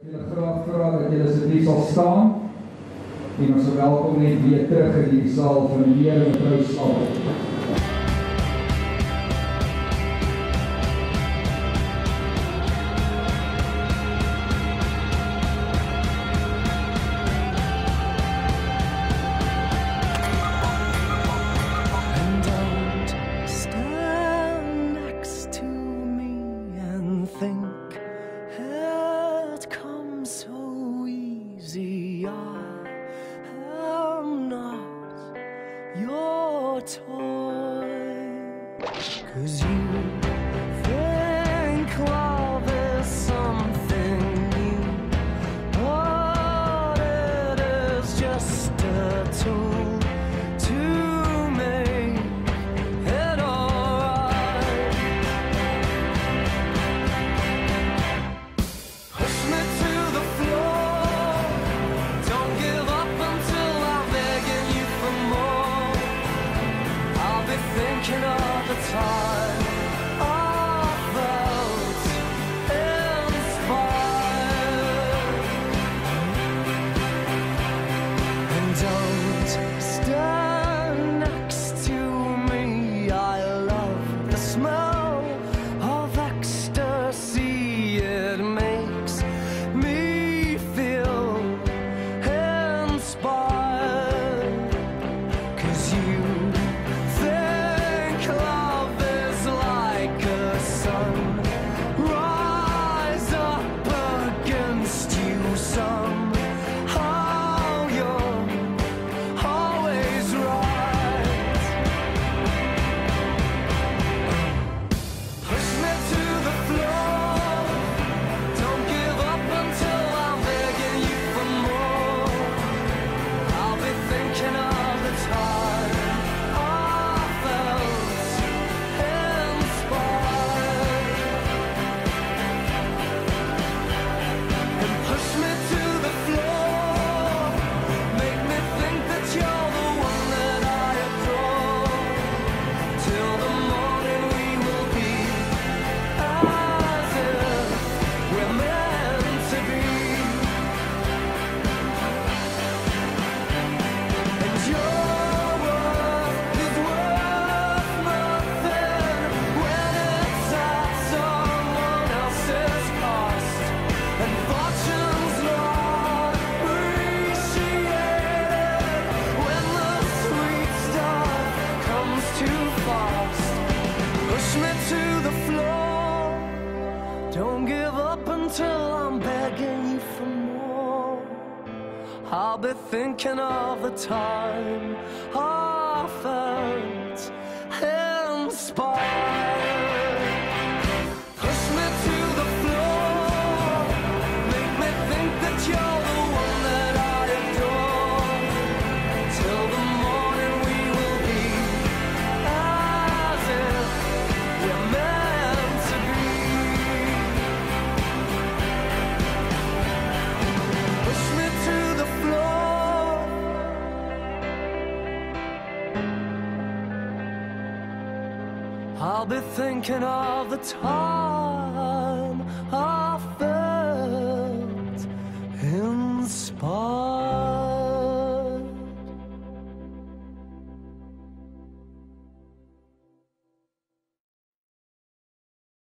Ek graag vra dat julle asseblief sal staan en ons welkom net weer terug in die saal van die Here en mevrou Slaap. I'll be thinking of the time I felt inspired. Push me to the floor, make me think that you're the one that I adore. Till the morning we will be as if we're meant to be. Push me to the floor. I'll be thinking of the time